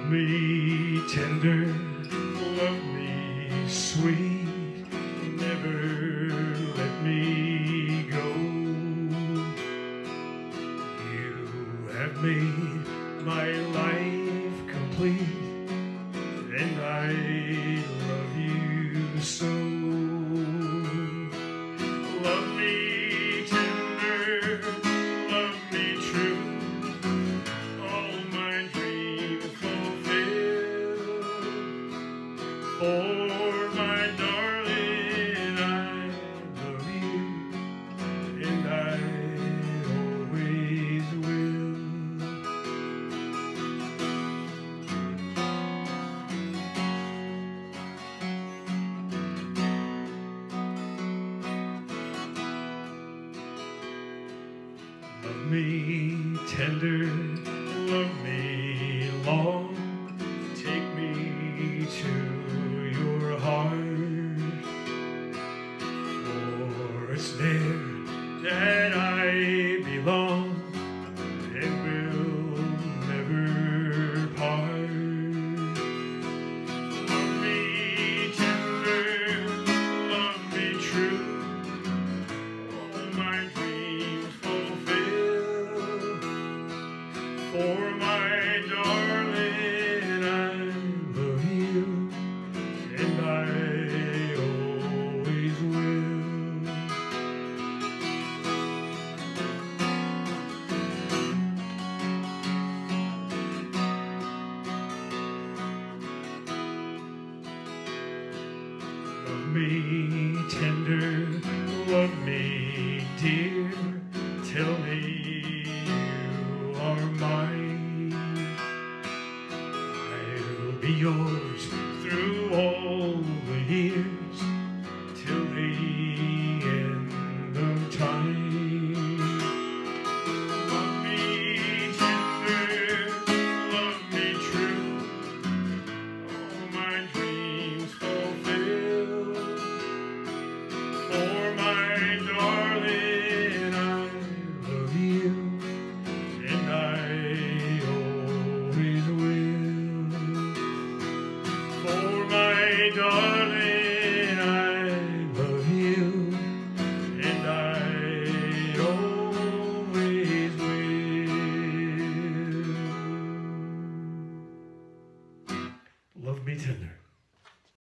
me tender, love me sweet, never let me go. You have made my life complete, and I love you so. Love me tender, love me true, all my dreams fulfill. For my darling, I love you, and I always will. Love me tender, love me long, take me to your heart, for it's there that I belong and will never part. Love me tender, love me true, all my dreams fulfill. For my darling, I love you, and I always will. Love me tender, love me dear, tell me you are mine. I'll be yours through all the years, till the end of time. Love me tender, love me true, all my dreams fulfill. For my darling, I love you, and I always will. For my darling, I love you, and I always will. Love me tender.